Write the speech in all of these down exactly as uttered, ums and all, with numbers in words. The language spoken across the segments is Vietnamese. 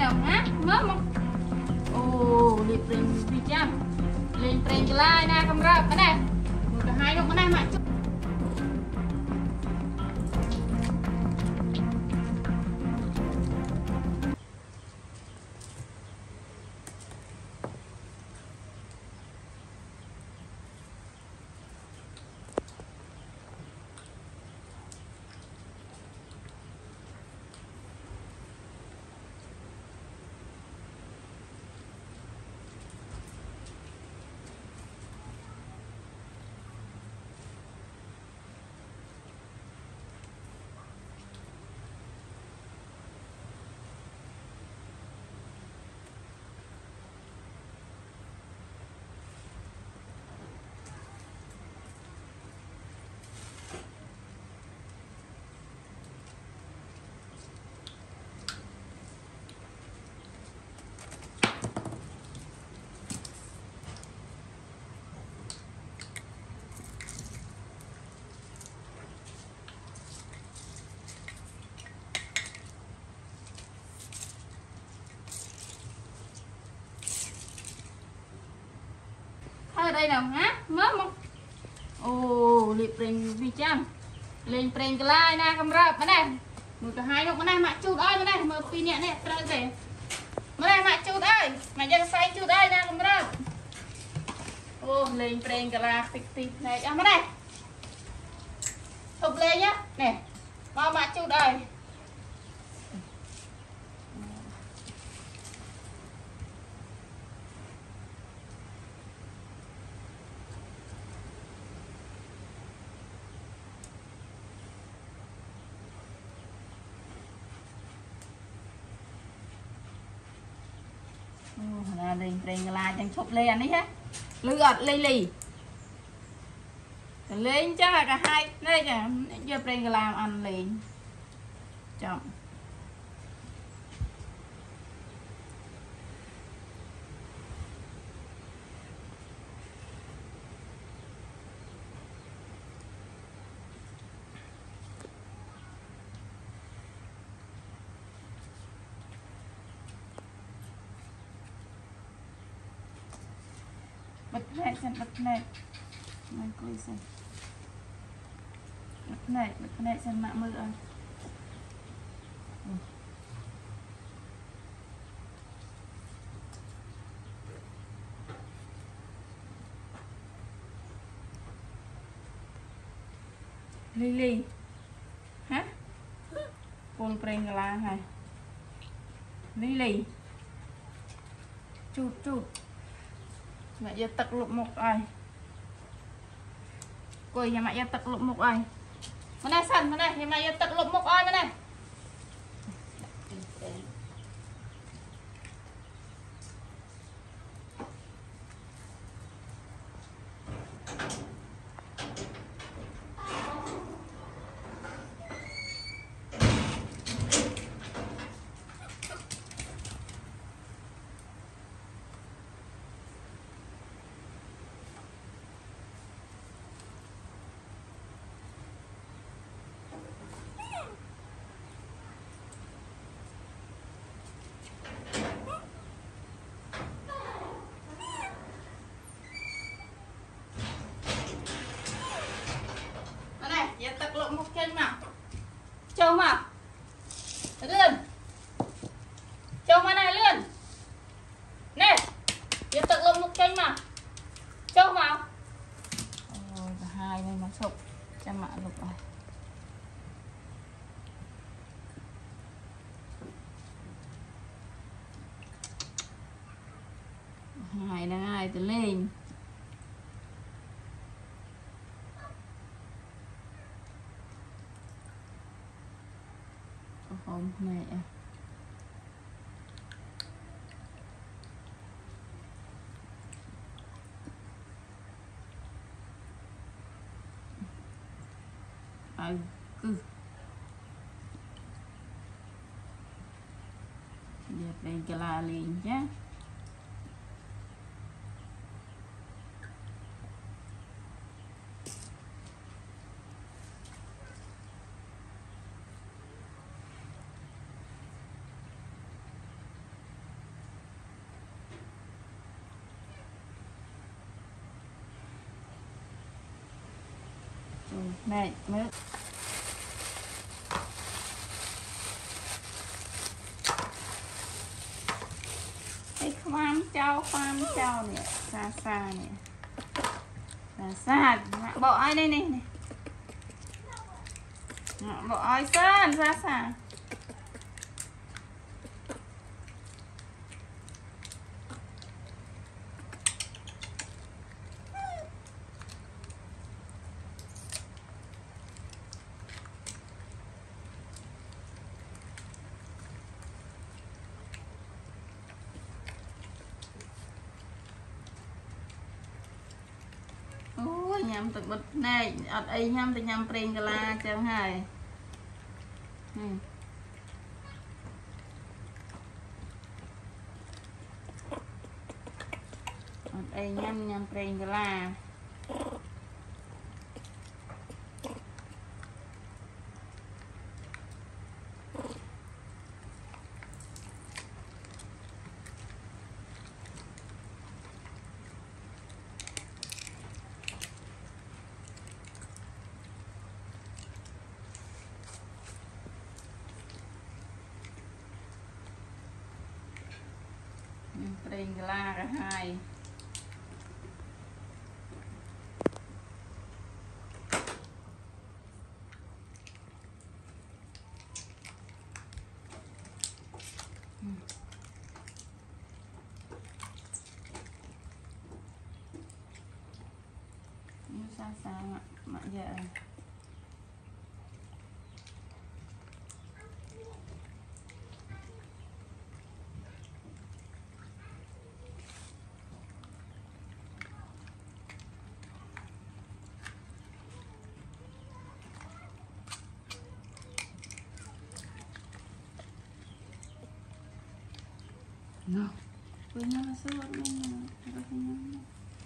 nào hả mớm không ồ liệp lên vì chăm lên trên cái lai nè không rập cái này một cái hai lúc cái này mà ở đây nào hả mớm không ồ liệp lên vì chăm lên trên cái lai nè không rập cái này một cái hai lúc cái này mà chút ơi cái này mà pin nhẹ này trời về cái này mà chút ơi mà dân say chút ơi nè không rập ô lên trên cái la tịch tịch này à cái này thục lên nhá nè bao mà chút ơi là lên trên la chẳng chụp lên đấy ha lượt lì lì lên chắc là cả hai đây kìa giờ trên làm ăn lên chậm bật này xem bật này mình coi xem bật này bật này xem mạng mưa ơi ừ. Lily hả con preng la hay Lily chút chút mẹ giờ tật lục một ai coi nhà mẹ giờ tật lục một ai cái này sẵn cái này nhà mẹ giờ tật lục một ai cái này một chân mà trâu mà lươn trâu mà này lươn nè giờ tự lộn một chân mà trâu vào ôi hai này nó sụp cho mạ lục rồi hai đang ai từ lên hôm nay à. À, cứ giờ đây cái là liền nhé này mới cái khoan trao khoan trao nè xa xa nè xa xa bộ ai đây này này bộ ai sơn xa xa nhắm từ bật này ở đây nhắm từ nhắm preng la chẳng hay ở đây nhắm nhắm preng la preng la cả hai như xa xa mà mà giờ no punya surat mana rasanya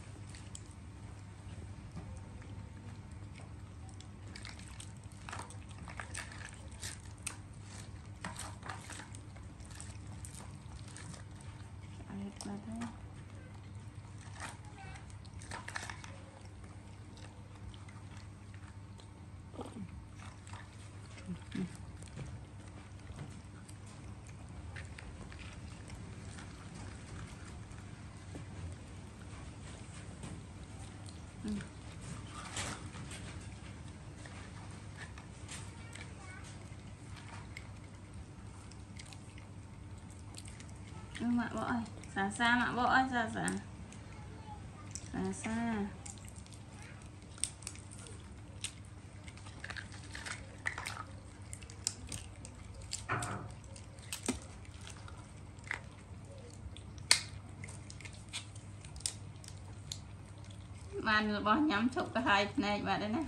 ayat lada mạ bỏ ơi xa xa mạ bỏ ơi xa xa xa xa bạn bỏ nhắm chụp cái hai này bạn đấy này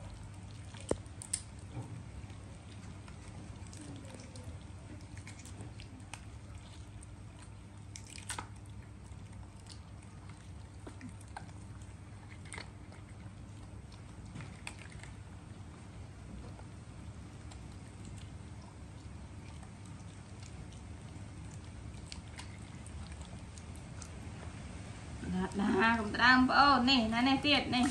là cũng đang ô nè này này tiệt này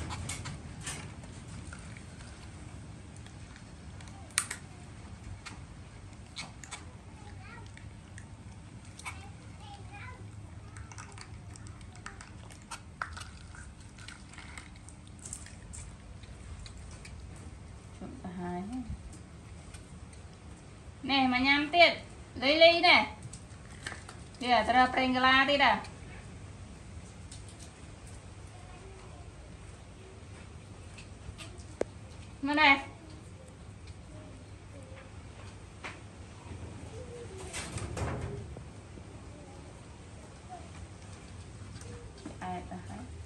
nè mà nhắm tiệt lấy ly này kìa tao preng la đi đã mà này ai ta